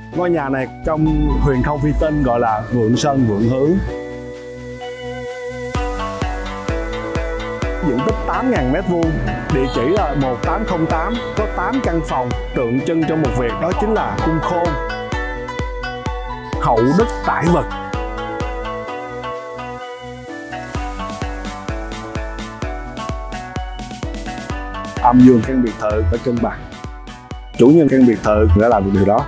Ngôi nhà này trong huyền không phi tinh gọi là Vượng Sơn Vượng Hướng. Diện tích 8.000 m², địa chỉ là 1808, có 8 căn phòng, tượng trưng cho một việc đó chính là cung khôn, hậu đức tải vật. Âm dương căn biệt thự phải cân bằng. Chủ nhân căn biệt thự đã làm được điều đó.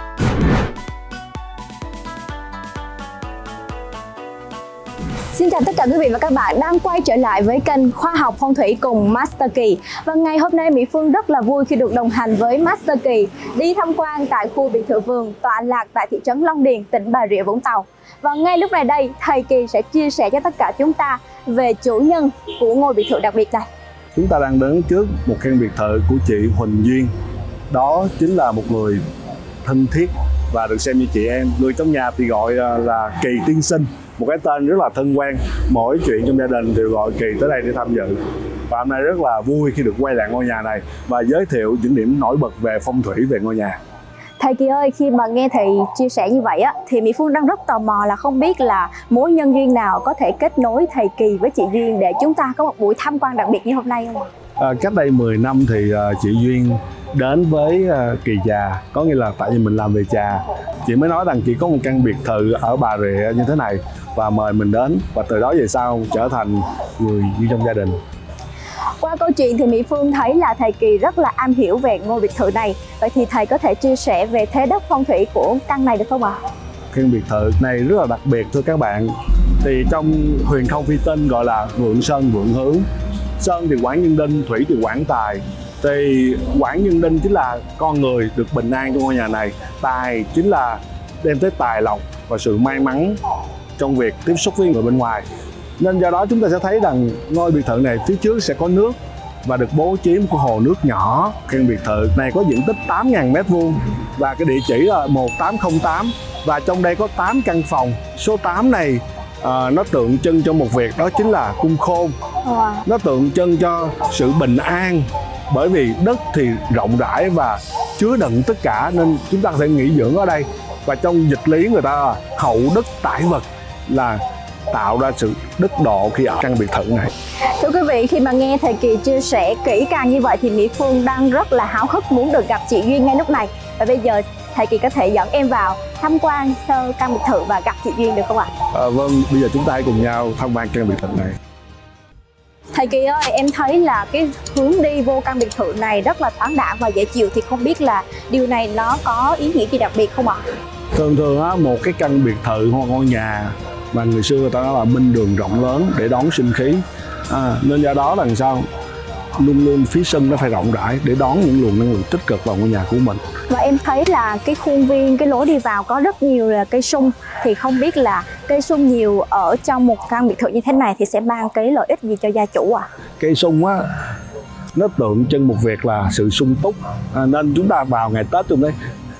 Xin chào tất cả quý vị và các bạn đang quay trở lại với kênh Khoa học Phong thủy cùng Master Kỳ. Và ngày hôm nay Mỹ Phương rất là vui khi được đồng hành với Master Kỳ đi tham quan tại khu biệt thự vườn tọa lạc tại thị trấn Long Điền, tỉnh Bà Rịa Vũng Tàu. Và ngay lúc này đây, thầy Kỳ sẽ chia sẻ cho tất cả chúng ta về chủ nhân của ngôi biệt thự đặc biệt này. Chúng ta đang đứng trước một căn biệt thự của chị Huỳnh Duyên. Đó chính là một người thân thiết và được xem như chị em. Người trong nhà thì gọi là Kỳ tiên sinh, một cái tên rất là thân quen. Mỗi chuyện trong gia đình đều gọi Kỳ tới đây để tham dự. Và hôm nay rất là vui khi được quay lại ngôi nhà này và giới thiệu những điểm nổi bật về phong thủy về ngôi nhà. Thầy Kỳ ơi, khi mà nghe thầy chia sẻ như vậy á, thì Mỹ Phương đang rất tò mò là không biết là mối nhân duyên nào có thể kết nối thầy Kỳ với chị Duyên để chúng ta có một buổi tham quan đặc biệt như hôm nay không ạ? Cách đây 10 năm thì chị Duyên đến với Kỳ Trà, có nghĩa là tại vì mình làm về trà, chị mới nói rằng chị có một căn biệt thự ở Bà Rịa như thế này và mời mình đến, và từ đó về sau trở thành người như trong gia đình. Qua câu chuyện thì Mỹ Phương thấy là thầy Kỳ rất là am hiểu về ngôi biệt thự này. Vậy thì thầy có thể chia sẻ về thế đất phong thủy của căn này được không ạ? Căn biệt thự này rất là đặc biệt thưa các bạn. Thì trong huyền không phi tinh gọi là Vượng Sơn Vượng Hướng. Sơn thì quản nhân đinh, thủy thì quản tài. Thì quản nhân đinh chính là con người được bình an trong ngôi nhà này. Tài chính là đem tới tài lộc và sự may mắn trong việc tiếp xúc với người bên ngoài. Nên do đó chúng ta sẽ thấy rằng ngôi biệt thự này phía trước sẽ có nước và được bố trí một cái hồ nước nhỏ. Căn biệt thự này có diện tích 8.000 m² và cái địa chỉ là 1808 và trong đây có 8 căn phòng. Số 8 này nó tượng trưng cho một việc đó chính là cung khôn. Nó tượng trưng cho sự bình an, bởi vì đất thì rộng rãi và chứa đựng tất cả nên chúng ta có thể nghỉ dưỡng ở đây. Và trong dịch lý người ta là hậu đức tải vật, là tạo ra sự đức độ khi ở căn biệt thự này. Thưa quý vị, khi mà nghe thầy Kỳ chia sẻ kỹ càng như vậy thì Mỹ Phương đang rất là háo hức muốn được gặp chị Duyên ngay lúc này. Và bây giờ thầy Kỳ có thể dẫn em vào tham quan sơ căn biệt thự và gặp chị Duyên được không ạ? Vâng, bây giờ chúng ta hãy cùng nhau tham quan căn biệt thự này. Thầy Kỳ ơi, em thấy là cái hướng đi vô căn biệt thự này rất là thoáng đãng và dễ chịu, thì không biết là điều này nó có ý nghĩa gì đặc biệt không ạ? Thường á, một cái căn biệt thự hoặc ngôi nhà mà người xưa người ta nói là bên đường rộng lớn để đón sinh khí, nên do đó là làm sao luôn luôn phía sân nó phải rộng rãi để đón những luồng năng lượng tích cực vào ngôi nhà của mình. Và em thấy là cái khuôn viên, cái lối đi vào có rất nhiều là cây sung, thì không biết là cây sung nhiều ở trong một căn biệt thự như thế này thì sẽ mang cái lợi ích gì cho gia chủ ạ? Cây sung á, nó tượng trưng một việc là sự sung túc, nên chúng ta vào ngày Tết trong đấy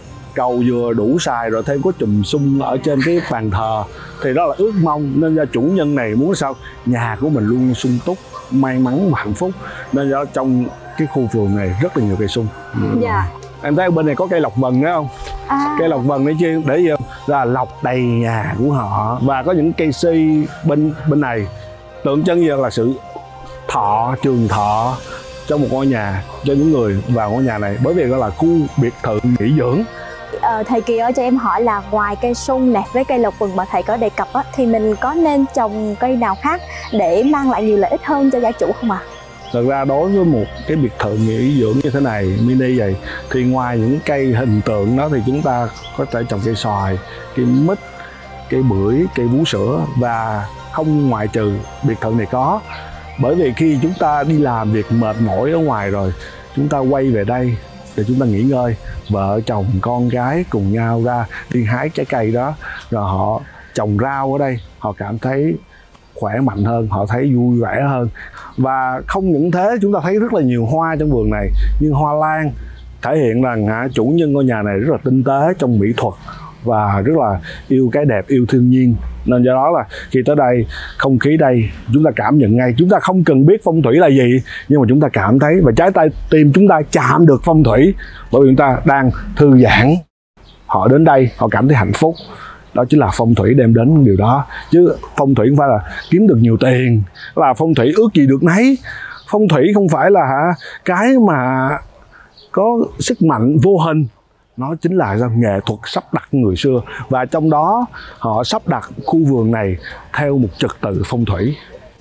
cầu vừa đủ xài rồi thêm có chùm sung ở trên cái bàn thờ thì đó là ước mong, nên do chủ nhân này muốn sao nhà của mình luôn sung túc, may mắn và hạnh phúc, nên do trong cái khu vườn này rất là nhiều cây sung. Dạ. Em thấy bên này có cây lộc vừng đấy không? Cây lộc vừng đấy chứ để gì là lộc đầy nhà của họ, và có những cây si bên này tượng trưng như là sự thọ, trường thọ trong một ngôi nhà cho những người vào ngôi nhà này, bởi vì đó là khu biệt thự nghỉ dưỡng. Thầy Kỳ ơi, cho em hỏi là ngoài cây sung này với cây lộc vừng mà thầy có đề cập á, thì mình có nên trồng cây nào khác để mang lại nhiều lợi ích hơn cho gia chủ không ạ? Thật ra đối với một cái biệt thự nghỉ dưỡng như thế này, mini vậy, thì ngoài những cây hình tượng đó thì chúng ta có thể trồng cây xoài, cây mít, cây bưởi, cây vú sữa, và không ngoại trừ biệt thự này có. Bởi vì khi chúng ta đi làm việc mệt mỏi ở ngoài rồi, chúng ta quay về đây để chúng ta nghỉ ngơi, vợ chồng con gái cùng nhau ra đi hái trái cây đó, rồi họ trồng rau ở đây, họ cảm thấy khỏe mạnh hơn, họ thấy vui vẻ hơn. Và không những thế, chúng ta thấy rất là nhiều hoa trong vườn này, như hoa lan thể hiện rằng chủ nhân ngôi nhà này rất là tinh tế trong mỹ thuật và rất là yêu cái đẹp, yêu thiên nhiên. Nên do đó là khi tới đây, không khí đây chúng ta cảm nhận ngay. Chúng ta không cần biết phong thủy là gì, nhưng mà chúng ta cảm thấy và trái tim chúng ta chạm được phong thủy, bởi vì chúng ta đang thư giãn. họ đến đây họ cảm thấy hạnh phúc. Đó chính là phong thủy đem đến điều đó. Chứ phong thủy không phải là kiếm được nhiều tiền, là phong thủy ước gì được nấy. Phong thủy không phải là cái mà có sức mạnh vô hình. Nó chính là nghệ thuật sắp đặt người xưa. Và trong đó họ sắp đặt khu vườn này theo một trật tự phong thủy.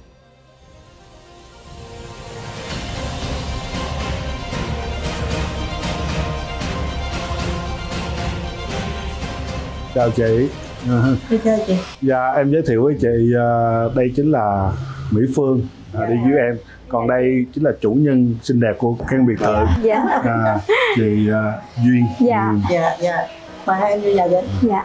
Chào chị. Chào chị. Dạ, em giới thiệu với chị, đây chính là Mỹ Phương đi với em. Còn đây chính là chủ nhân xinh đẹp của căn biệt thự. Dạ. Chị Duyên. Dạ. Dạ. Mời hai em đi vào đến. Dạ.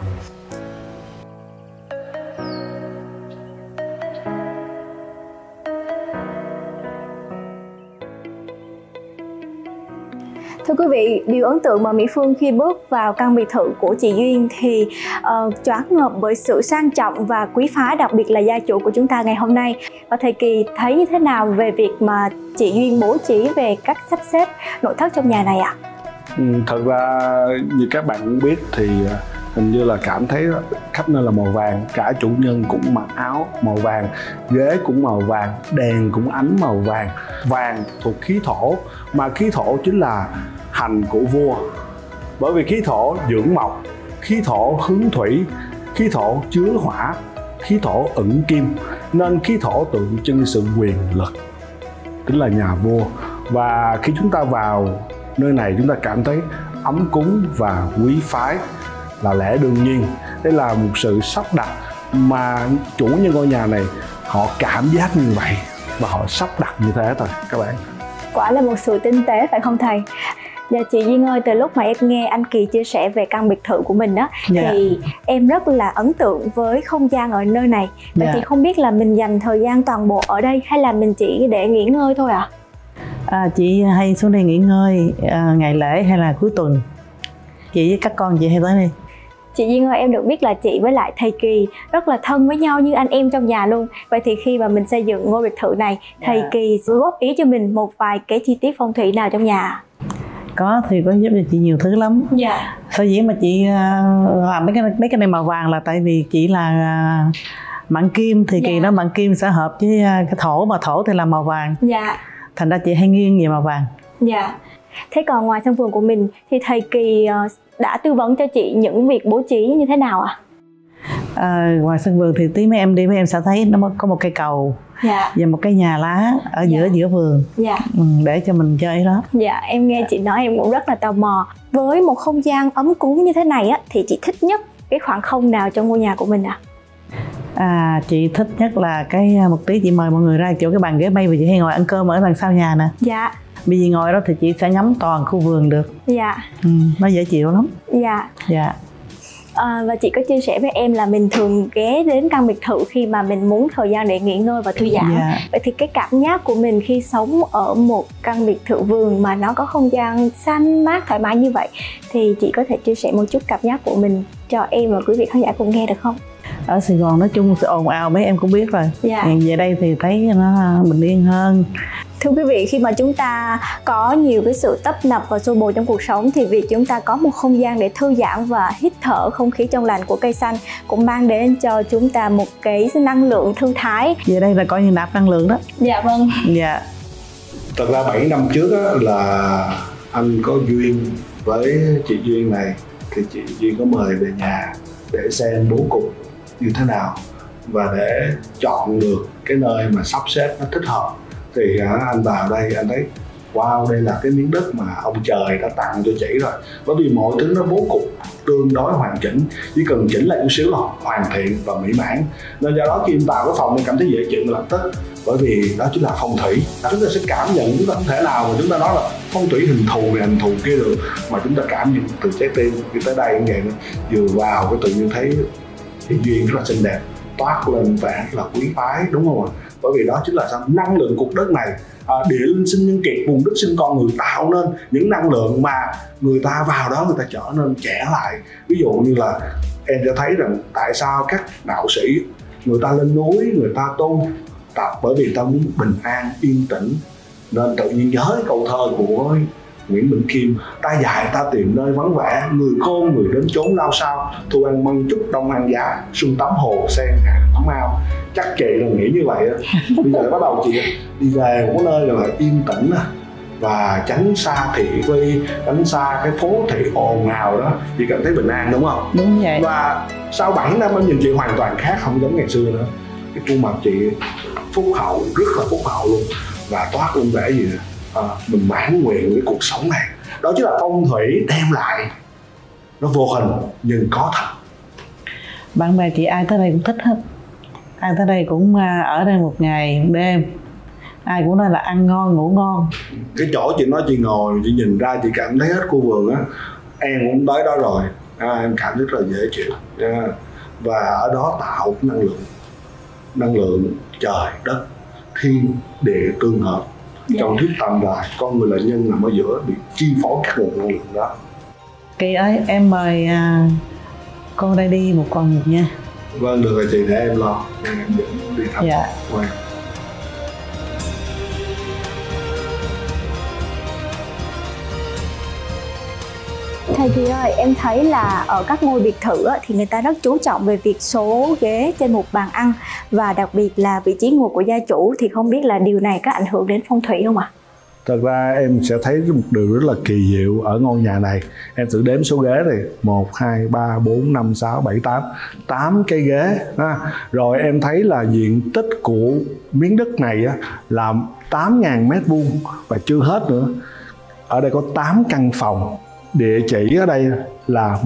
Thưa quý vị, điều ấn tượng mà Mỹ Phương khi bước vào căn biệt thự của chị Duyên thì choáng ngợp bởi sự sang trọng và quý phái, đặc biệt là gia chủ của chúng ta ngày hôm nay. Và thầy Kỳ thấy như thế nào về việc mà chị Duyên bố trí về cách sắp xếp nội thất trong nhà này ạ? Thật ra như các bạn cũng biết thì hình như là cảm thấy khắp nơi là màu vàng. Cả chủ nhân cũng mặc áo màu vàng, ghế cũng màu vàng, đèn cũng ánh màu vàng. Vàng thuộc khí thổ, mà khí thổ chính là hành của vua. Bởi vì khí thổ dưỡng mộc, khí thổ hướng thủy, khí thổ chứa hỏa, khí thổ ẩn kim, nên khí thổ tượng trưng sự quyền lực, tính là nhà vua. Và khi chúng ta vào nơi này, chúng ta cảm thấy ấm cúng và quý phái là lẽ đương nhiên. Đây là một sự sắp đặt mà chủ nhân ngôi nhà này họ cảm giác như vậy và họ sắp đặt như thế thôi các bạn. Quả là một sự tinh tế phải không thầy? Dạ chị Duyên ơi, từ lúc mà em nghe anh Kỳ chia sẻ về căn biệt thự của mình đó, thì em rất là ấn tượng với không gian ở nơi này. Vậy thì không biết là mình dành thời gian toàn bộ ở đây hay là mình chỉ để nghỉ ngơi thôi ạ? Chị hay xuống đây nghỉ ngơi ngày lễ hay là cuối tuần. Chị với các con chị hay tới đây. Chị Duyên ơi, em được biết là chị với lại thầy Kỳ rất là thân với nhau như anh em trong nhà luôn. Vậy thì khi mà mình xây dựng ngôi biệt thự này, thầy Kỳ góp ý cho mình một vài cái chi tiết phong thủy nào trong nhà? Có, thì có giúp cho chị nhiều thứ lắm. Dạ. Sở dĩ mà chị làm mấy cái này màu vàng là tại vì chị là mặn kim, thì Kỳ đó mặn kim sẽ hợp với cái thổ, mà thổ thì là màu vàng. Dạ. Thành ra chị hay nghiêng về màu vàng. Dạ. Thế còn ngoài sân vườn của mình thì thầy Kỳ đã tư vấn cho chị những việc bố trí như thế nào ạ? Ngoài sân vườn thì tí mấy em đi, mấy em sẽ thấy nó có một cây cầu và một cái nhà lá ở giữa vườn để cho mình chơi đó. Dạ, em nghe chị nói em cũng rất là tò mò. Với một không gian ấm cúng như thế này á, thì chị thích nhất cái khoảng không nào trong ngôi nhà của mình ạ? Chị thích nhất là một tí chị mời mọi người ra chỗ cái bàn ghế bay, vì chị hay ngồi ăn cơm ở đằng sau nhà nè. Dạ. Bây giờ ngồi đó thì chị sẽ ngắm toàn khu vườn được. Dạ. Nó dễ chịu lắm. Dạ. Dạ. Và chị có chia sẻ với em là mình thường ghé đến căn biệt thự khi mà mình muốn thời gian để nghỉ ngơi và thư giãn. Vậy thì cái cảm giác của mình khi sống ở một căn biệt thự vườn mà nó có không gian xanh mát thoải mái như vậy, thì chị có thể chia sẻ một chút cảm giác của mình cho em và quý vị khán giả cùng nghe được không? Ở Sài Gòn nói chung sự ồn ào mấy em cũng biết rồi. Về đây thì thấy nó bình yên hơn. Thưa quý vị, khi mà chúng ta có nhiều cái sự tấp nập và xô bồ trong cuộc sống, thì việc chúng ta có một không gian để thư giãn và hít thở không khí trong lành của cây xanh cũng mang đến cho chúng ta một cái năng lượng thư thái. Về đây là coi như nạp năng lượng đó. Dạ vâng. Dạ. Thật ra 7 năm trước là anh có duyên với chị Duyên này, thì chị Duyên có mời về nhà để xem bố cục như thế nào và để chọn được cái nơi mà sắp xếp nó thích hợp. Thì anh vào đây anh thấy wow, đây là cái miếng đất mà ông trời đã tặng cho chị rồi, bởi vì mọi thứ nó bố cục tương đối hoàn chỉnh, chỉ cần chỉnh lại chút xíu là hoàn thiện và mỹ mãn. Nên do đó khi em vào cái phòng này cảm thấy dễ chịu lập tức, bởi vì đó chính là phong thủy. Chúng ta sẽ cảm nhận, chúng ta không thể nào mà chúng ta nói là phong thủy hình thù này hình thù kia được, mà chúng ta cảm nhận từ trái tim. Khi tới đây nghe vừa vào cái tự nhiên thấy thì Duyên rất là xinh đẹp, toát lên vẻ là quý phái, đúng không ạ? Bởi vì đó chính là năng lượng cục đất này, địa linh sinh nhân kiệt, vùng đất sinh con người, tạo nên những năng lượng mà người ta vào đó người ta trở nên trẻ lại. Ví dụ như là em sẽ thấy rằng tại sao các đạo sĩ người ta lên núi người ta tu tập, bởi vì ta muốn bình an yên tĩnh, nên tự nhiên nhớ câu thơ của Nguyễn Bỉnh Khiêm. Ta dại ta tìm nơi vắng vẻ, người khôn người đến chốn lao sao. Thu ăn măng trúc đông ăn giá, xuân tắm hồ sen hạ tắm ao. Chắc chị là nghĩ như vậy á. Bây giờ bắt đầu chị đi về một nơi là yên tĩnh và tránh xa thị phi, tránh xa cái phố thị ồn ào đó, chị cảm thấy bình an, đúng không? Đúng vậy. Và sau 7 năm em nhìn chị hoàn toàn khác, không giống ngày xưa nữa. Cái khuôn mặt chị phúc hậu, rất là phúc hậu luôn, và toát lên vẻ gì mình mãn nguyện với cuộc sống này. Đó chính là phong thủy đem lại, nó vô hình nhưng có thật. Bạn bè chị ai tới đây cũng thích hết, ai tới đây cũng ở đây một ngày đêm, ai cũng nói là ăn ngon ngủ ngon. Cái chỗ chị nói chị ngồi, chị nhìn ra chị cảm thấy hết khu vườn á, em cũng tới đó rồi, em cảm thấy rất là dễ chịu. Và ở đó tạo năng lượng trời đất thiên địa tương hợp. Trong thuyết tâm là con người là nhân nằm ở giữa, bị chi phối các nguồn năng lượng đó. Kỳ ơi, em mời con đây đi một vòng nha. Vâng, được rồi chị, để em lo, em dẫn đi thăm. Dạ. Wow. Thầy Kỳ ơi, em thấy là ở các ngôi biệt thự thì người ta rất chú trọng về việc số ghế trên một bàn ăn, và đặc biệt là vị trí ngồi của gia chủ, thì không biết là điều này có ảnh hưởng đến phong thủy không ạ? Thật ra em sẽ thấy một điều rất là kỳ diệu ở ngôi nhà này. Em thử đếm số ghế này, 1, 2, 3, 4, 5, 6, 7, 8 8 cái ghế. Rồi em thấy là diện tích của miếng đất này là 8.000 m² và chưa hết nữa. Ở đây có 8 căn phòng. Địa chỉ ở đây là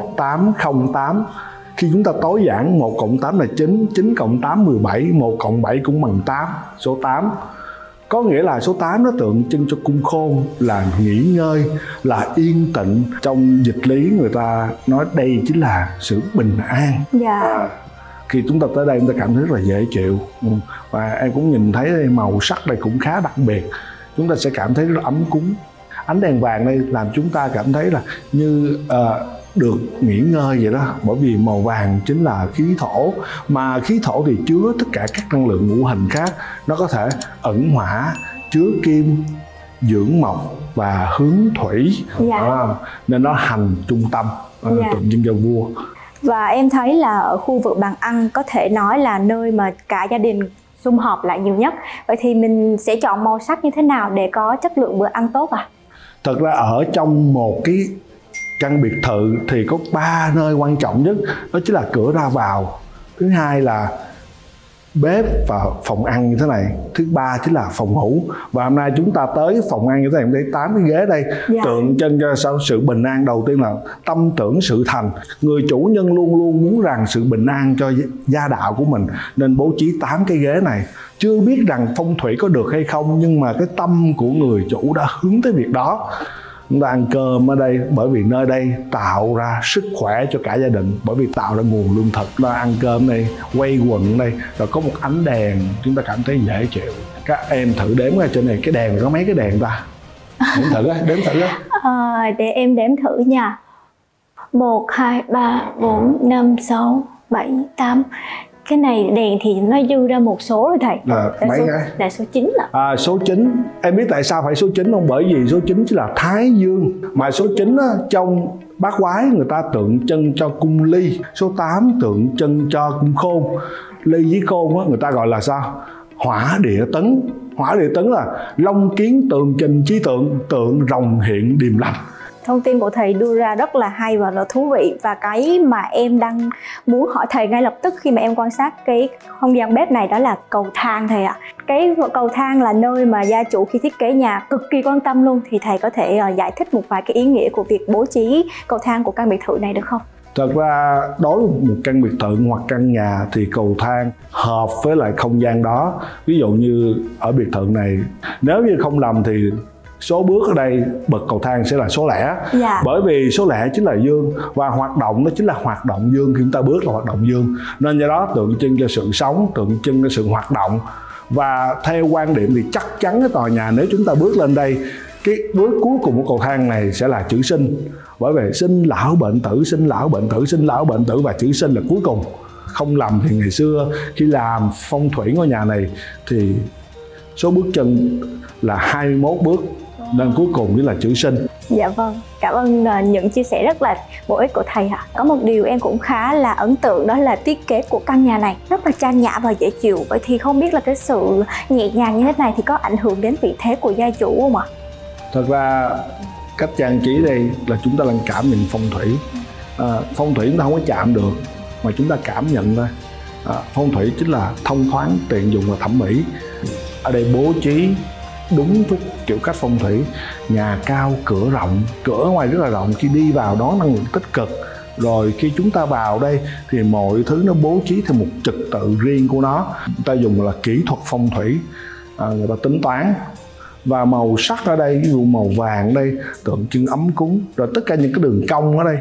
1808. Khi chúng ta tối giản 1 cộng 8 là 9, 9 cộng 8 17, 1 cộng 7 cũng bằng 8, số 8. Có nghĩa là số 8 nó tượng trưng cho cung khôn, là nghỉ ngơi, là yên tĩnh. Trong dịch lý người ta nói đây chính là sự bình an. Khi chúng ta tới đây chúng ta cảm thấy rất là dễ chịu. Và em cũng nhìn thấy màu sắc đây cũng khá đặc biệt. Chúng ta sẽ cảm thấy rất ấm cúng. Ánh đèn vàng đây làm chúng ta cảm thấy là như được nghỉ ngơi vậy đó. Bởi vì màu vàng chính là khí thổ, mà khí thổ thì chứa tất cả các năng lượng ngũ hành khác. Nó có thể ẩn hỏa, chứa kim, dưỡng mộc và hướng thủy. Nên nó hành trung tâm, tượng trưng cho vua. Và em thấy là ở khu vực bàn ăn có thể nói là nơi mà cả gia đình sum họp lại nhiều nhất. Vậy thì mình sẽ chọn màu sắc như thế nào để có chất lượng bữa ăn tốt ạ? Thật ra ở trong một cái căn biệt thự thì có 3 nơi quan trọng nhất. Đó chính là cửa ra vào, thứ hai là bếp và phòng ăn như thế này, thứ ba chính là phòng ngủ. Và hôm nay chúng ta tới phòng ăn như thế này, em thấy 8 cái ghế đây, tượng trưng cho sự bình an. Đầu tiên là tâm tưởng sự thành. Người chủ nhân luôn luôn muốn rằng sự bình an cho gia đạo của mình, nên bố trí 8 cái ghế này. Chưa biết rằng phong thủy có được hay không, nhưng mà cái tâm của người chủ đã hướng tới việc đó. Chúng ta ăn cơm ở đây bởi vì nơi đây tạo ra sức khỏe cho cả gia đình, bởi vì tạo ra nguồn lương thực. Chúng ta ăn cơm đây, quay quần đây, rồi có một ánh đèn, chúng ta cảm thấy dễ chịu. Các em thử đếm ra trên này, cái đèn có mấy cái đèn ta? Đếm thử á. Để em đếm thử nha. 1, 2, 3, 4, 5, 6, 7, 8. Cái này đèn thì nó dư ra một số rồi thầy. Mấy cái? Là số 9 ạ. Số 9. Em biết tại sao phải số 9 không? Bởi vì số 9 chính là Thái Dương. Mà số 9 á, trong bát quái người ta tượng trưng cho cung ly. Số 8 tượng trưng cho cung khôn. Ly với khôn á, người ta gọi là sao? Hỏa địa tấn. Hỏa địa tấn là long kiến tường trình chi tượng, tượng rồng hiện điềm lành. Thông tin của thầy đưa ra rất là hay và là thú vị. Và cái mà em đang muốn hỏi thầy ngay lập tức khi mà em quan sát cái không gian bếp này, đó là cầu thang thầy ạ. Cái cầu thang là nơi mà gia chủ khi thiết kế nhà cực kỳ quan tâm luôn. Thì thầy có thể giải thích một vài cái ý nghĩa của việc bố trí cầu thang của căn biệt thự này được không? Thật ra đối với một căn biệt thự hoặc căn nhà thì cầu thang hợp với lại không gian đó. Ví dụ như ở biệt thự này, nếu như không lầm thì số bước ở đây bậc cầu thang sẽ là số lẻ. Bởi vì số lẻ chính là dương, và hoạt động đó chính là hoạt động dương. Khi chúng ta bước là hoạt động dương, nên do đó tượng trưng cho sự sống, tượng trưng cho sự hoạt động. Và theo quan điểm thì chắc chắn cái tòa nhà nếu chúng ta bước lên đây, cái bước cuối cùng của cầu thang này sẽ là chữ sinh. Bởi vì sinh lão bệnh tử, sinh lão bệnh tử, sinh lão bệnh tử, và chữ sinh là cuối cùng. Không lầm thì ngày xưa khi làm phong thủy ngôi nhà này thì số bước chân là 21 bước. nên cuối cùng chính là chữ sinh. Dạ vâng, cảm ơn những chia sẻ rất là bổ ích của thầy ạ. Có một điều em cũng khá là ấn tượng, đó là thiết kế của căn nhà này rất là trang nhã và dễ chịu. Vậy thì không biết là cái sự nhẹ nhàng như thế này thì có ảnh hưởng đến vị thế của gia chủ không ạ? Thật ra cách trang trí đây là chúng ta đang cảm nhận phong thủy. Phong thủy chúng ta không có chạm được mà chúng ta cảm nhận thôi. Phong thủy chính là thông thoáng, tiện dụng và thẩm mỹ. Ở đây bố trí đúng với kiểu cách phong thủy, nhà cao, cửa rộng, cửa ngoài rất là rộng, khi đi vào đón năng lượng tích cực. Rồi khi chúng ta vào đây thì mọi thứ nó bố trí theo một trật tự riêng của nó. Người ta dùng là kỹ thuật phong thủy, người ta tính toán. Và màu sắc ở đây, ví dụ màu vàng đây tượng trưng ấm cúng. Rồi tất cả những cái đường cong ở đây,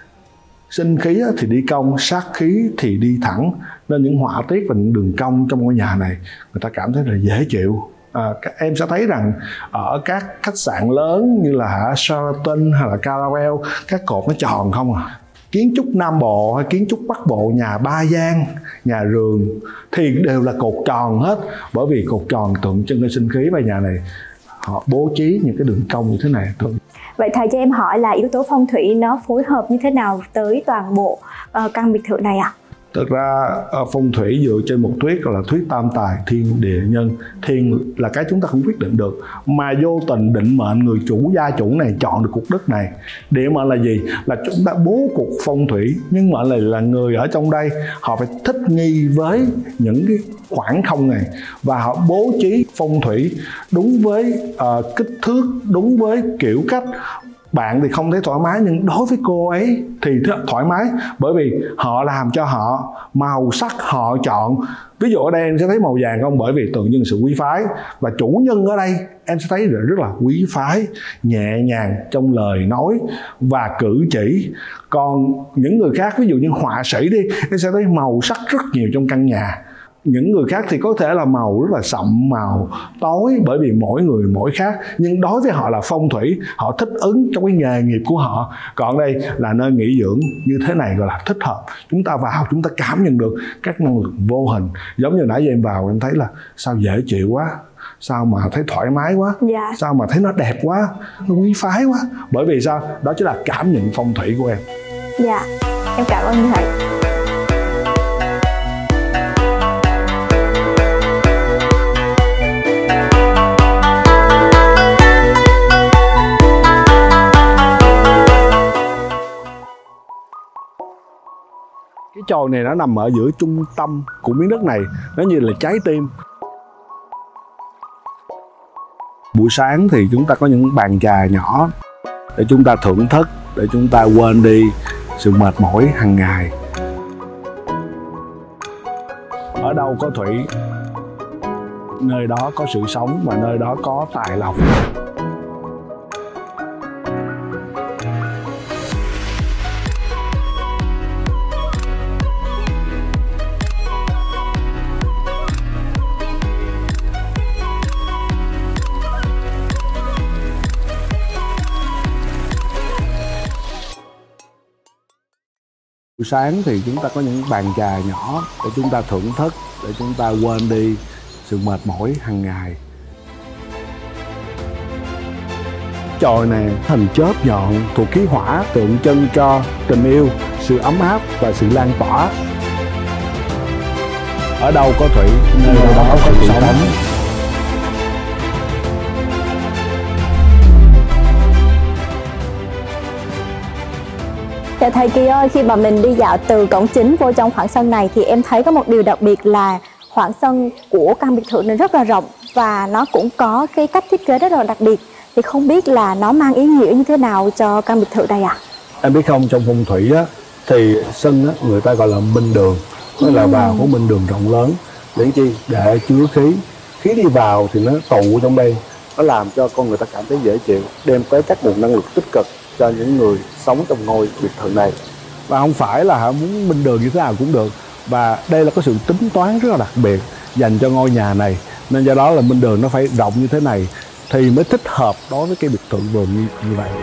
sinh khí thì đi cong, sát khí thì đi thẳng. Nên những họa tiết và những đường cong trong ngôi nhà này người ta cảm thấy là dễ chịu. Các em sẽ thấy rằng ở các khách sạn lớn như là Sheraton hay là Caravelle, các cột nó tròn không à. Kiến trúc Nam Bộ hay kiến trúc Bắc Bộ, nhà ba gian, nhà rường thì đều là cột tròn hết. Bởi vì cột tròn tượng trưng cho sinh khí, và nhà này họ bố trí những cái đường cong như thế này. Vậy thầy cho em hỏi là yếu tố phong thủy nó phối hợp như thế nào tới toàn bộ căn biệt thự này ạ? Thực ra phong thủy dựa trên một thuyết gọi là thuyết tam tài thiên địa nhân. Thiên là cái chúng ta không quyết định được, mà vô tình định mệnh người chủ gia chủ này chọn được cục đất này. Địa mệnh là gì? Là chúng ta bố cục phong thủy, nhưng mệnh là người ở trong đây họ phải thích nghi với những cái khoảng không này, và họ bố trí phong thủy đúng với kích thước, đúng với kiểu cách. Bạn thì không thấy thoải mái, nhưng đối với cô ấy thì thoải mái, bởi vì họ làm cho họ, màu sắc họ chọn. Ví dụ ở đây em sẽ thấy màu vàng không? Bởi vì tượng trưng sự quý phái. Và chủ nhân ở đây em sẽ thấy rất là quý phái, nhẹ nhàng trong lời nói và cử chỉ. Còn những người khác, ví dụ như họa sĩ đi, em sẽ thấy màu sắc rất nhiều trong căn nhà. Những người khác thì có thể là màu rất là sậm, màu tối, bởi vì mỗi người mỗi khác. Nhưng đối với họ là phong thủy, họ thích ứng trong cái nghề nghiệp của họ. Còn đây là nơi nghỉ dưỡng, như thế này gọi là thích hợp. Chúng ta vào, chúng ta cảm nhận được các năng lượng vô hình. Giống như nãy giờ em vào em thấy là sao dễ chịu quá, sao mà thấy thoải mái quá, sao mà thấy nó đẹp quá, nó quý phái quá. Bởi vì sao? Đó chính là cảm nhận phong thủy của em. Dạ, em cảm ơn thầy. Cái chòi này nó nằm ở giữa trung tâm của miếng đất này, nó như là trái tim. Buổi sáng thì chúng ta có những bàn trà nhỏ để chúng ta thưởng thức, để chúng ta quên đi sự mệt mỏi hàng ngày. Ở đâu có thủy, nơi đó có sự sống, và nơi đó có tài lộc. Buổi sáng thì chúng ta có những bàn trà nhỏ để chúng ta thưởng thức, để chúng ta quên đi sự mệt mỏi hàng ngày. Chòi này hình chớp nhọn thuộc khí hỏa, tượng trưng cho tình yêu, sự ấm áp và sự lan tỏa. Ở đâu có thủy, nơi đó có sự sống. Dạ thầy Kỳ ơi, khi mà mình đi dạo từ cổng chính vô trong khoảng sân này thì em thấy có một điều đặc biệt là khoảng sân của căn biệt thự này rất là rộng, và nó cũng có cái cách thiết kế rất là đặc biệt. Thì không biết là nó mang ý nghĩa như thế nào cho căn biệt thự này ạ? Em biết không, trong phong thủy á, thì sân á, người ta gọi là minh đường, tức là vào có minh đường rộng lớn. Để chi? Để chứa khí. Khí đi vào thì nó tụ trong đây, nó làm cho con người ta cảm thấy dễ chịu, đem tới các nguồn năng lực tích cực cho những người sống trong ngôi biệt thự này. Và không phải là muốn minh đường như thế nào cũng được, và đây là có sự tính toán rất là đặc biệt dành cho ngôi nhà này, nên do đó là minh đường nó phải rộng như thế này thì mới thích hợp đối với cái biệt thự vườn như vậy.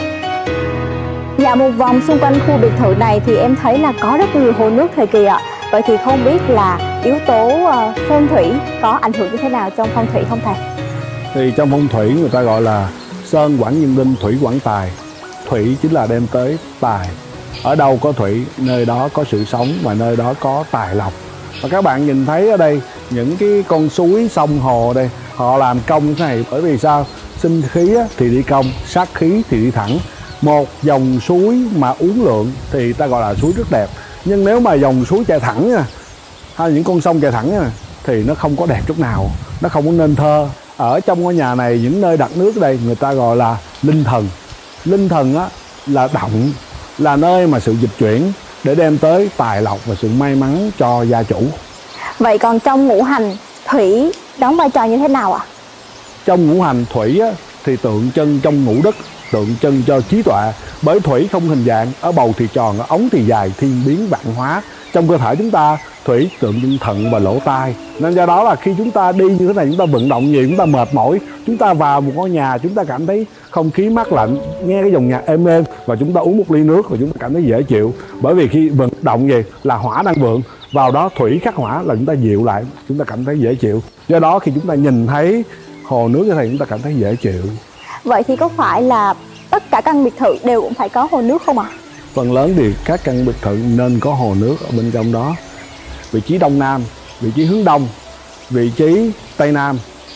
Dạ, một vòng xung quanh khu biệt thự này thì em thấy là có rất nhiều hồ nước thầy Kỳ ạ. Vậy thì không biết là yếu tố phong thủy có ảnh hưởng như thế nào trong phong thủy không thầy? Thì trong phong thủy người ta gọi là sơn quản nhân đinh, thủy quản tài. Thủy chính là đem tới tài. Ở đâu có thủy, nơi đó có sự sống và nơi đó có tài lộc. Và các bạn nhìn thấy ở đây những cái con suối, sông, hồ đây, họ làm công thế này bởi vì sao? Sinh khí thì đi cong, sát khí thì đi thẳng. Một dòng suối mà uốn lượn thì ta gọi là suối rất đẹp. Nhưng nếu mà dòng suối chạy thẳng nha, hay những con sông chạy thẳng nha, thì nó không có đẹp chút nào, nó không có nên thơ. Ở trong ngôi nhà này, những nơi đặt nước đây người ta gọi là linh thần. Linh thần á là động, là nơi mà sự dịch chuyển để đem tới tài lộc và sự may mắn cho gia chủ. Vậy còn trong ngũ hành, thủy đóng vai trò như thế nào ạ? Trong ngũ hành thủy á, thì tượng trưng trong ngũ đức, tượng trưng cho trí tuệ. Bởi thủy không hình dạng, ở bầu thì tròn, ở ống thì dài, thiên biến vạn hóa. Trong cơ thể chúng ta, thủy tượng trưng thận và lỗ tai. Nên do đó là khi chúng ta đi như thế này, chúng ta vận động nhiều, chúng ta mệt mỏi, chúng ta vào một ngôi nhà, chúng ta cảm thấy không khí mát lạnh, nghe cái dòng nhạc êm êm, và chúng ta uống một ly nước và chúng ta cảm thấy dễ chịu. Bởi vì khi vận động gì là hỏa đang vượng, vào đó thủy khắc hỏa là chúng ta dịu lại, chúng ta cảm thấy dễ chịu. Do đó khi chúng ta nhìn thấy hồ nước như thế này, chúng ta cảm thấy dễ chịu. Vậy thì có phải là tất cả căn biệt thự đều cũng phải có hồ nước không ạ? Phần lớn thì các căn biệt thự nên có hồ nước ở bên trong đó. Vị trí đông nam, vị trí hướng đông, vị trí tây nam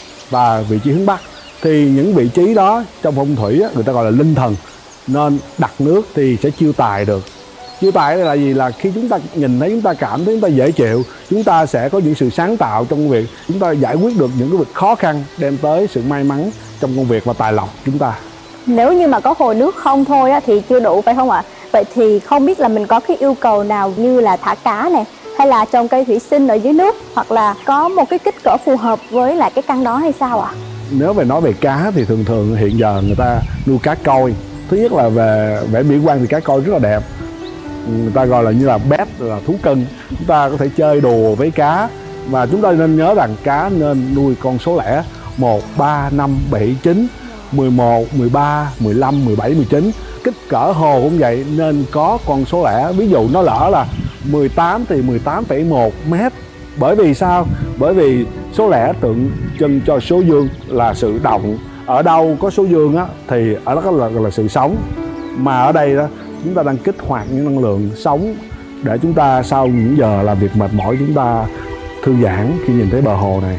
và vị trí hướng bắc. Thì những vị trí đó trong phong thủy người ta gọi là linh thần, nên đặt nước thì sẽ chiêu tài được. Chiêu tài là gì? Là khi chúng ta nhìn thấy, chúng ta cảm thấy chúng ta dễ chịu, chúng ta sẽ có những sự sáng tạo trong công việc, chúng ta giải quyết được những cái việc khó khăn, đem tới sự may mắn trong công việc và tài lộc chúng ta. Nếu như mà có hồ nước không thôi thì chưa đủ phải không ạ? Vậy thì không biết là mình có cái yêu cầu nào như là thả cá này, hay là trồng cây thủy sinh ở dưới nước, hoặc là có một cái kích cỡ phù hợp với lại cái căn đó hay sao ạ? Nếu về nói về cá thì thường hiện giờ người ta nuôi cá koi. Thứ nhất là về vẻ mỹ quan thì cá koi rất là đẹp. Người ta gọi là như là pet, là thú cưng. Chúng ta có thể chơi đùa với cá. Và chúng ta nên nhớ rằng cá nên nuôi con số lẻ 1, 3, 5, 7, 9, 11, 13, 15, 17, 19. Kích cỡ hồ cũng vậy, nên có con số lẻ. Ví dụ nó lỡ là 18 thì 18,1 mét. Bởi vì sao? Bởi vì số lẻ tượng trưng cho số dương là sự động. Ở đâu có số dương á thì ở đó là sự sống. Mà ở đây đó chúng ta đang kích hoạt những năng lượng sống để chúng ta sau những giờ làm việc mệt mỏi, chúng ta thư giãn khi nhìn thấy bờ hồ này.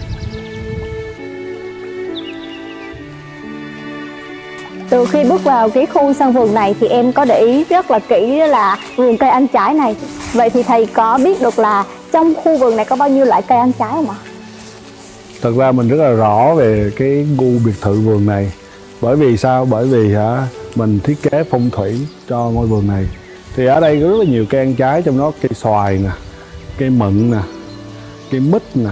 Từ khi bước vào cái khu sân vườn này thì em có để ý rất là kỹ là vườn cây ăn trái này. Vậy thì thầy có biết được là trong khu vườn này có bao nhiêu loại cây ăn trái không ạ? Thật ra mình rất là rõ về cái gu biệt thự vườn này. Bởi vì sao? Bởi vì mình thiết kế phong thủy cho ngôi vườn này. Thì ở đây có rất là nhiều cây ăn trái, trong đó cây xoài nè, cây mận nè, cây mít nè,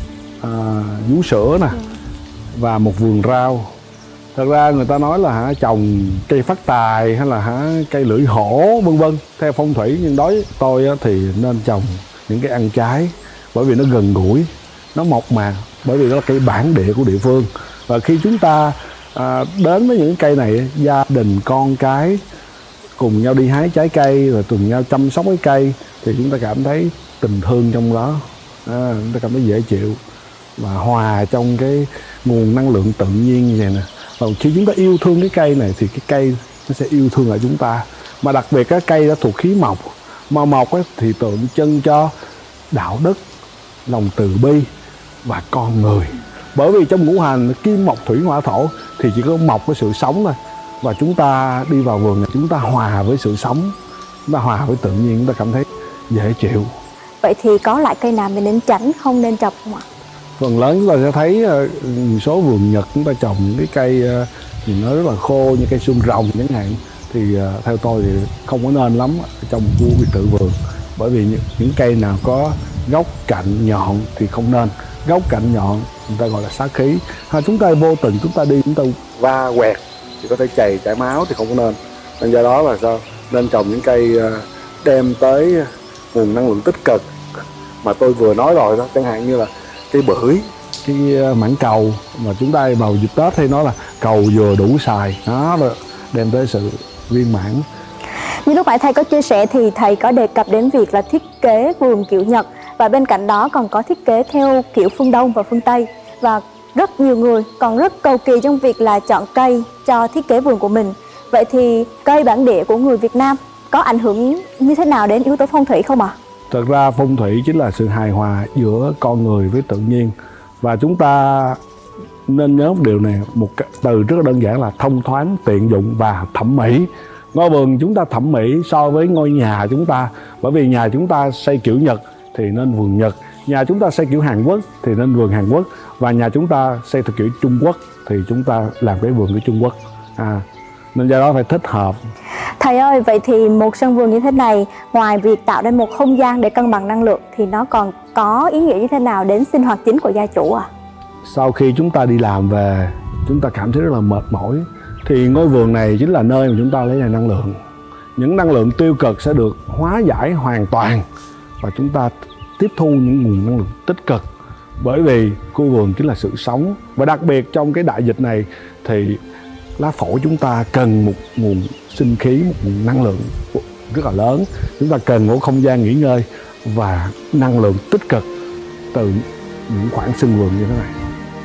vú sữa nè, và một vườn rau. Thật ra người ta nói là trồng cây phát tài hay là cây lưỡi hổ vân vân theo phong thủy, nhưng đối với tôi thì nên trồng những cây ăn trái, bởi vì nó gần gũi, nó mộc mạc, bởi vì đó là cây bản địa của địa phương. Và khi chúng ta đến với những cây này, gia đình con cái cùng nhau đi hái trái cây rồi cùng nhau chăm sóc cái cây, thì chúng ta cảm thấy tình thương trong đó, chúng ta cảm thấy dễ chịu và hòa trong cái nguồn năng lượng tự nhiên như vậy nè. Và khi chúng ta yêu thương cái cây này thì cái cây nó sẽ yêu thương lại chúng ta. Mà đặc biệt cái cây đó thuộc khí mộc, mà mộc thì tượng trưng cho đạo đức, lòng từ bi và con người. Bởi vì trong ngũ hành kim mộc thủy hỏa thổ thì chỉ có mộc với sự sống thôi. Và chúng ta đi vào vườn này, chúng ta hòa với sự sống, chúng ta hòa với tự nhiên, chúng ta cảm thấy dễ chịu. Vậy thì có loại cây nào mình nên tránh, không nên trồng không ạ? Phần lớn chúng ta sẽ thấy số vườn Nhật chúng ta trồng những cái cây thì nó rất là khô, như cây xương rồng chẳng hạn. Thì theo tôi thì không có nên lắm trong một khu biệt thự vườn. Bởi vì những cây nào có gốc cạnh nhọn thì không nên. Gốc cạnh nhọn người ta gọi là sát khí. Chúng ta vô tình chúng ta đi, chúng ta va quẹt thì có thể chảy máu thì không có nên. Nên do đó là sao? Nên trồng những cây đem tới nguồn năng lượng tích cực mà tôi vừa nói rồi đó, chẳng hạn như là cây bưởi, cái mãng cầu mà chúng ta vào dịp Tết hay nói là cầu vừa đủ xài, đó là đem tới sự viên mãn. Như lúc nãy thầy có chia sẻ thì thầy có đề cập đến việc là thiết kế vườn kiểu Nhật, và bên cạnh đó còn có thiết kế theo kiểu phương Đông và phương Tây, và rất nhiều người còn rất cầu kỳ trong việc là chọn cây cho thiết kế vườn của mình. Vậy thì cây bản địa của người Việt Nam có ảnh hưởng như thế nào đến yếu tố phong thủy không ạ? Thật ra phong thủy chính là sự hài hòa giữa con người với tự nhiên, và chúng ta nên nhớ một điều này, một từ rất là đơn giản là thông thoáng, tiện dụng và thẩm mỹ. Ngôi vườn chúng ta thẩm mỹ so với ngôi nhà chúng ta, bởi vì nhà chúng ta xây kiểu Nhật thì nên vườn Nhật, nhà chúng ta xây kiểu Hàn Quốc thì nên vườn Hàn Quốc, và nhà chúng ta xây theo kiểu Trung Quốc thì chúng ta làm cái vườn của Trung Quốc. Nên do đó phải thích hợp. Thầy ơi, vậy thì một sân vườn như thế này, ngoài việc tạo ra một không gian để cân bằng năng lượng thì nó còn có ý nghĩa như thế nào đến sinh hoạt chính của gia chủ ạ? Sau khi chúng ta đi làm về, chúng ta cảm thấy rất là mệt mỏi, thì ngôi vườn này chính là nơi mà chúng ta lấy lại năng lượng. Những năng lượng tiêu cực sẽ được hóa giải hoàn toàn, và chúng ta tiếp thu những nguồn năng lượng tích cực. Bởi vì khu vườn chính là sự sống, và đặc biệt trong cái đại dịch này thì lá phổi chúng ta cần một nguồn sinh khí, một nguồn năng lượng rất là lớn. Chúng ta cần một không gian nghỉ ngơi và năng lượng tích cực từ những khoảng sân vườn như thế này.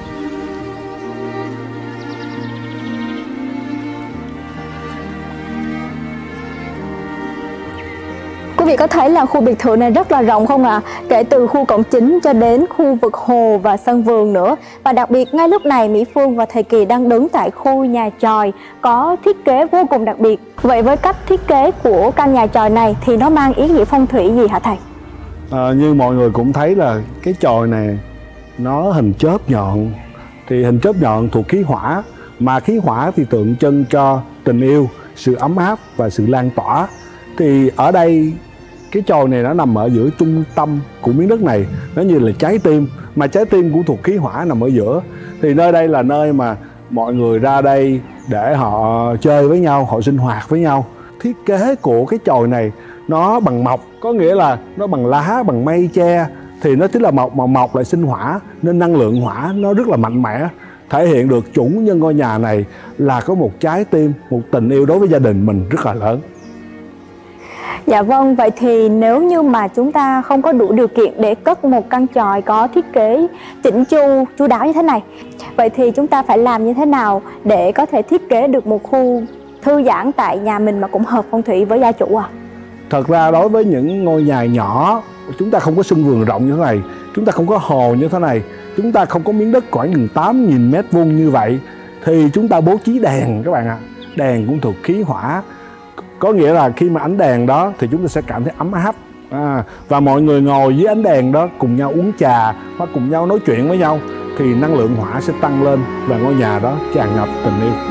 Quý vị có thấy là khu biệt thự này rất là rộng không ạ? Kể từ khu cổng chính cho đến khu vực hồ và sân vườn nữa. Và đặc biệt ngay lúc này Mỹ Phương và thầy Kỳ đang đứng tại khu nhà chòi có thiết kế vô cùng đặc biệt. Vậy với cách thiết kế của căn nhà chòi này thì nó mang ý nghĩa phong thủy gì hả thầy? Như mọi người cũng thấy là cái chòi này nó hình chớp nhọn. Thì hình chớp nhọn thuộc khí hỏa, mà khí hỏa thì tượng trưng cho tình yêu, sự ấm áp và sự lan tỏa. Thì ở đây cái chòi này nó nằm ở giữa trung tâm của miếng đất này, nó như là trái tim, mà trái tim của thuộc khí hỏa nằm ở giữa. Thì nơi đây là nơi mà mọi người ra đây để họ chơi với nhau, họ sinh hoạt với nhau. Thiết kế của cái chòi này nó bằng mộc, có nghĩa là nó bằng lá, bằng mây tre, thì nó chính là mộc, mà mộc lại sinh hỏa nên năng lượng hỏa nó rất là mạnh mẽ, thể hiện được chủ nhân ngôi nhà này là có một trái tim, một tình yêu đối với gia đình mình rất là lớn. Dạ vâng, vậy thì nếu như mà chúng ta không có đủ điều kiện để cất một căn chòi có thiết kế chỉnh chu, chu đáo như thế này, vậy thì chúng ta phải làm như thế nào để có thể thiết kế được một khu thư giãn tại nhà mình mà cũng hợp phong thủy với gia chủ ạ? Thật ra đối với những ngôi nhà nhỏ, chúng ta không có sân vườn rộng như thế này, chúng ta không có hồ như thế này, chúng ta không có miếng đất khoảng gần 8.000 m² như vậy, thì chúng ta bố trí đèn các bạn ạ. Đèn cũng thuộc khí hỏa, có nghĩa là khi mà ánh đèn đó thì chúng ta sẽ cảm thấy ấm áp, và mọi người ngồi dưới ánh đèn đó cùng nhau uống trà hoặc cùng nhau nói chuyện với nhau thì năng lượng hỏa sẽ tăng lên và ngôi nhà đó tràn ngập tình yêu.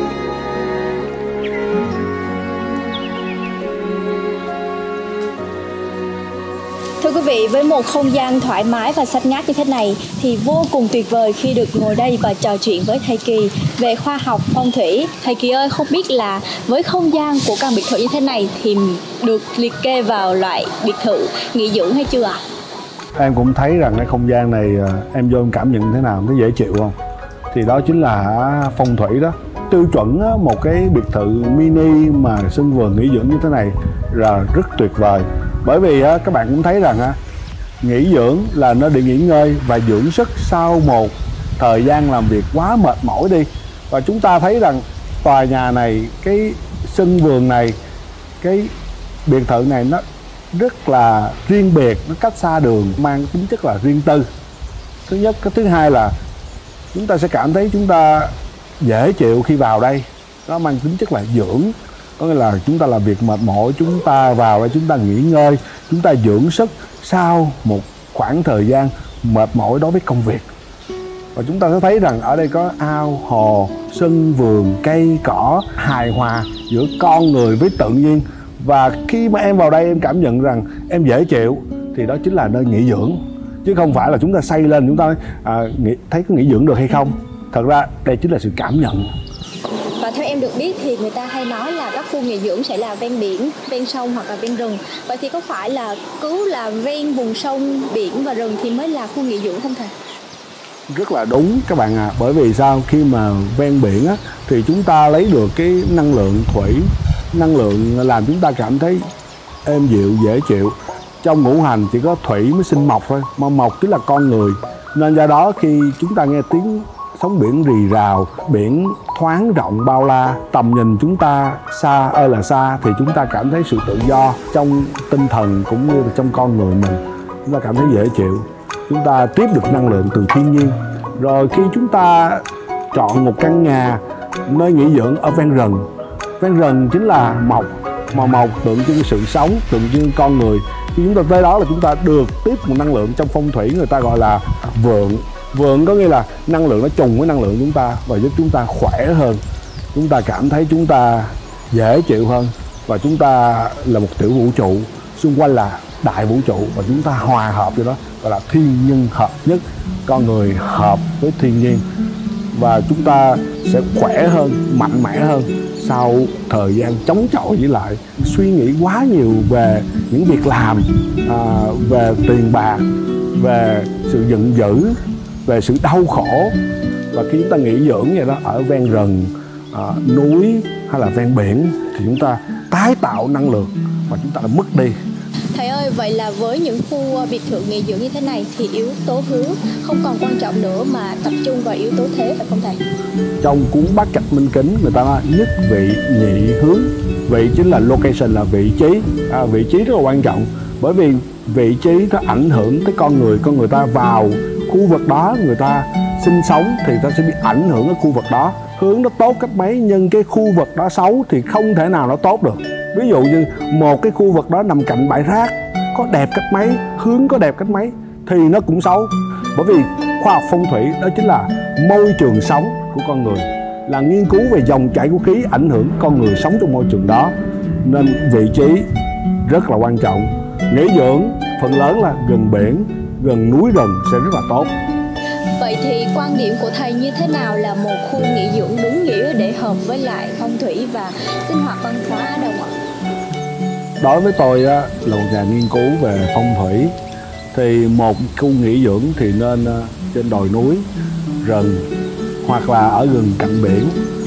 Thưa quý vị, với một không gian thoải mái và xanh ngát như thế này thì vô cùng tuyệt vời khi được ngồi đây và trò chuyện với thầy Kỳ về khoa học phong thủy. Thầy Kỳ ơi, không biết là với không gian của căn biệt thự như thế này thì được liệt kê vào loại biệt thự nghỉ dưỡng hay chưa ạ? Em cũng thấy rằng cái không gian này em vô em cảm nhận thế nào, nó dễ chịu không? Thì đó chính là phong thủy đó. Tiêu chuẩn một cái biệt thự mini mà sân vườn nghỉ dưỡng như thế này là rất tuyệt vời. Bởi vì các bạn cũng thấy rằng nghỉ dưỡng là nơi để nghỉ ngơi và dưỡng sức sau một thời gian làm việc quá mệt mỏi đi. Và chúng ta thấy rằng tòa nhà này, cái sân vườn này, cái biệt thự này nó rất là riêng biệt, nó cách xa đường, mang tính chất là riêng tư. Thứ nhất. Cái thứ hai là chúng ta sẽ cảm thấy chúng ta dễ chịu khi vào đây. Nó mang tính chất là dưỡng, có nghĩa là chúng ta làm việc mệt mỏi, chúng ta vào đây chúng ta nghỉ ngơi, chúng ta dưỡng sức sau một khoảng thời gian mệt mỏi đối với công việc. Và chúng ta sẽ thấy rằng ở đây có ao, hồ, sân vườn, cây, cỏ, hài hòa giữa con người với tự nhiên. Và khi mà em vào đây em cảm nhận rằng em dễ chịu thì đó chính là nơi nghỉ dưỡng. Chứ không phải là chúng ta xây lên chúng ta thấy có nghỉ dưỡng được hay không. Thật ra đây chính là sự cảm nhận. Và theo em được biết thì người ta hay nói là các khu nghỉ dưỡng sẽ là ven biển, ven sông hoặc là ven rừng. Vậy thì có phải là cứ là ven vùng sông, biển và rừng thì mới là khu nghỉ dưỡng không thầy? Rất là đúng các bạn ạ. Bởi vì sao? Khi mà ven biển thì chúng ta lấy được cái năng lượng thủy, năng lượng làm chúng ta cảm thấy êm dịu, dễ chịu. Trong ngũ hành chỉ có thủy mới sinh mộc thôi, mà mộc chính là con người. Nên do đó khi chúng ta nghe tiếng sóng biển rì rào, biển thoáng rộng bao la, tầm nhìn chúng ta xa ơi là xa, thì chúng ta cảm thấy sự tự do trong tinh thần cũng như là trong con người mình. Chúng ta cảm thấy dễ chịu, chúng ta tiếp được năng lượng từ thiên nhiên. Rồi khi chúng ta chọn một căn nhà, nơi nghỉ dưỡng ở ven rừng. Ven rừng chính là mộc, mà mộc tượng trưng sự sống, tượng trưng con người. Khi chúng ta tới đó là chúng ta được tiếp một năng lượng. Trong phong thủy người ta gọi là vượng. Vượng có nghĩa là năng lượng nó trùng với năng lượng chúng ta và giúp chúng ta khỏe hơn. Chúng ta cảm thấy chúng ta dễ chịu hơn. Và chúng ta là một tiểu vũ trụ, xung quanh là đại vũ trụ, và chúng ta hòa hợp với đó, gọi là thiên nhân hợp nhất. Con người hợp với thiên nhiên và chúng ta sẽ khỏe hơn, mạnh mẽ hơn sau thời gian chống chọi với lại suy nghĩ quá nhiều về những việc làm, về tiền bạc, về sự giận dữ, về sự đau khổ. Và khi chúng ta nghỉ dưỡng vậy đó, ở ven rừng, núi hay là ven biển, thì chúng ta tái tạo năng lượng mà chúng ta đã mất đi. Thầy ơi, vậy là với những khu biệt thự nghỉ dưỡng như thế này thì yếu tố hướng không còn quan trọng nữa mà tập trung vào yếu tố thế, phải không thầy? Trong cuốn Bát Trạch Minh Kính người ta nói nhất vị nhị hướng. Vị chính là location, là vị trí. Vị trí rất là quan trọng, bởi vì vị trí nó ảnh hưởng tới con người. Con người ta vào khu vực đó, người ta sinh sống thì ta sẽ bị ảnh hưởng ở khu vực đó. Hướng nó tốt cách mấy nhưng cái khu vực đó xấu thì không thể nào nó tốt được. Ví dụ như một cái khu vực đó nằm cạnh bãi rác, có đẹp cách mấy, hướng có đẹp cách mấy thì nó cũng xấu. Bởi vì khoa học phong thủy đó chính là môi trường sống của con người, là nghiên cứu về dòng chảy của khí ảnh hưởng con người sống trong môi trường đó. Nên vị trí rất là quan trọng. Nghỉ dưỡng phần lớn là gần biển, gần núi rừng sẽ rất là tốt. Vậy thì quan điểm của thầy như thế nào là một khu nghỉ dưỡng đúng nghĩa để hợp với lại phong thủy và sinh hoạt văn hóa Á Đông ạ? Đối với tôi là một nhà nghiên cứu về phong thủy, thì một khu nghỉ dưỡng thì nên trên đồi núi, rừng, hoặc là ở gần cạnh biển.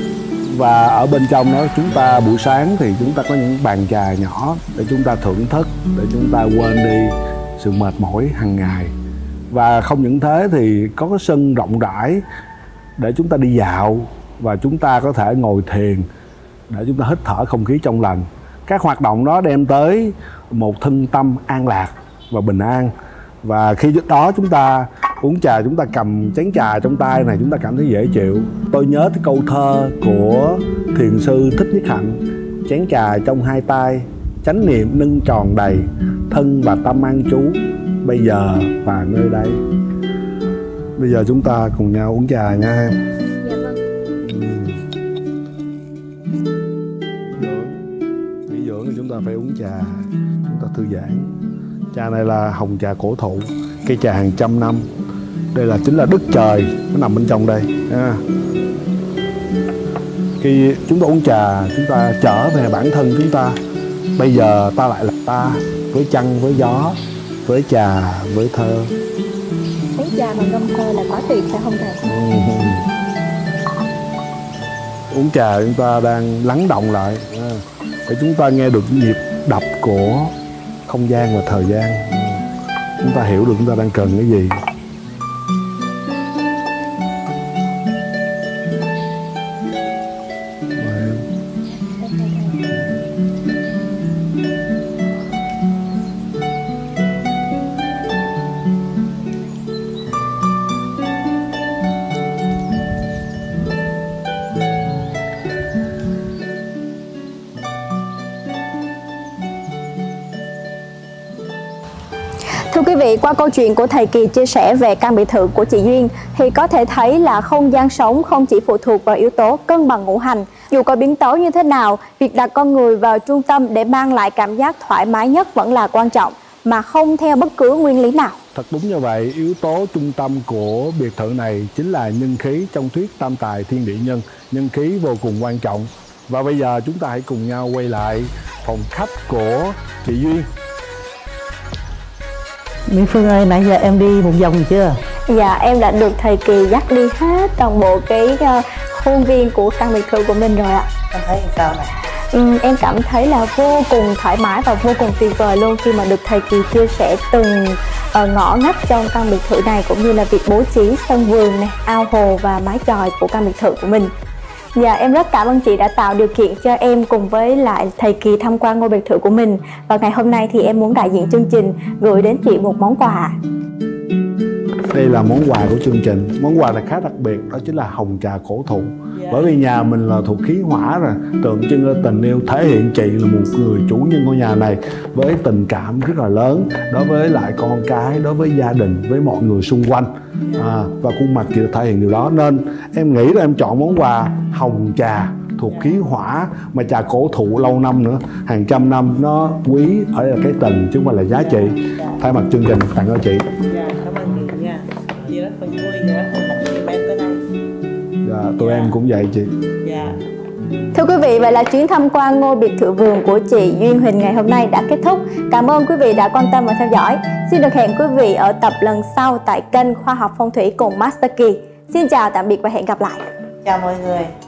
Và ở bên trong đó chúng ta buổi sáng thì chúng ta có những bàn trà nhỏ để chúng ta thưởng thức, để chúng ta quên đi sự mệt mỏi hàng ngày. Và không những thế thì có cái sân rộng rãi để chúng ta đi dạo, và chúng ta có thể ngồi thiền để chúng ta hít thở không khí trong lành. Các hoạt động đó đem tới một thân tâm an lạc và bình an. Và khi đó chúng ta uống trà, chúng ta cầm chén trà trong tay này, chúng ta cảm thấy dễ chịu. Tôi nhớ cái câu thơ của thiền sư Thích Nhất Hạnh: chén trà trong hai tay, chánh niệm nâng tròn đầy, thân và tâm an trú bây giờ và nơi đây. Bây giờ chúng ta cùng nhau uống trà nha em. Dạ vâng. Nghỉ dưỡng thì chúng ta phải uống trà, chúng ta thư giãn. Trà này là hồng trà cổ thụ, cây trà hàng trăm năm. Đây là chính là đất trời, nó nằm bên trong đây. Khi chúng ta uống trà, chúng ta trở về bản thân chúng ta. Bây giờ ta lại là ta, với trăng, với gió, với trà, với thơ. Uống trà mà ngâm thơ là quá tuyệt phải không thầy? Uống trà chúng ta đang lắng động lại để chúng ta nghe được nhịp đập của không gian và thời gian. Chúng ta hiểu được chúng ta đang cần cái gì. Thưa quý vị, qua câu chuyện của thầy Kỳ chia sẻ về căn biệt thự của chị Duyên thì có thể thấy là không gian sống không chỉ phụ thuộc vào yếu tố cân bằng ngũ hành. Dù có biến tấu như thế nào, việc đặt con người vào trung tâm để mang lại cảm giác thoải mái nhất vẫn là quan trọng, mà không theo bất cứ nguyên lý nào. Thật đúng như vậy, yếu tố trung tâm của biệt thự này chính là nhân khí trong thuyết tam tài thiên địa nhân. Nhân khí vô cùng quan trọng. Và bây giờ chúng ta hãy cùng nhau quay lại phòng khách của chị Duyên. Mỹ Phương ơi, nãy giờ em đi một vòng chưa? Dạ, em đã được thầy Kỳ dắt đi hết toàn bộ cái khuôn viên của căn biệt thự của mình rồi ạ. Em thấy sao này? Em cảm thấy là vô cùng thoải mái và vô cùng tuyệt vời luôn khi mà được thầy Kỳ chia sẻ từng ngõ ngách trong căn biệt thự này, cũng như là việc bố trí sân vườn này, ao hồ và mái chòi của căn biệt thự của mình. Dạ, em rất cảm ơn chị đã tạo điều kiện cho em cùng với lại thầy Kỳ tham quan ngôi biệt thự của mình. Và ngày hôm nay thì em muốn đại diện chương trình gửi đến chị một món quà. Đây là món quà của chương trình. Món quà này khá đặc biệt, đó chính là hồng trà cổ thụ. Bởi vì nhà mình là thuộc khí hỏa rồi, tượng trưng cho tình yêu, thể hiện chị là một người chủ nhân ngôi nhà này với tình cảm rất là lớn đối với lại con cái, đối với gia đình, với mọi người xung quanh. Và khuôn mặt chị thể hiện điều đó, nên em nghĩ là em chọn món quà hồng trà thuộc khí hỏa, mà trà cổ thụ lâu năm nữa, hàng trăm năm, nó quý ở đây là cái tình chứ không phải là giá trị. Thay mặt chương trình tặng cho chị. Cảm ơn chị nha, chị rất là vui, chị rất là vui em tới đây. Tụi em cũng vậy chị. Thưa quý vị, vậy là chuyến tham quan ngôi biệt thự vườn của chị Duyên Huỳnh ngày hôm nay đã kết thúc. Cảm ơn quý vị đã quan tâm và theo dõi. Xin được hẹn quý vị ở tập lần sau tại kênh Khoa học Phong thủy cùng Master Kỳ. Xin chào, tạm biệt và hẹn gặp lại. Chào mọi người.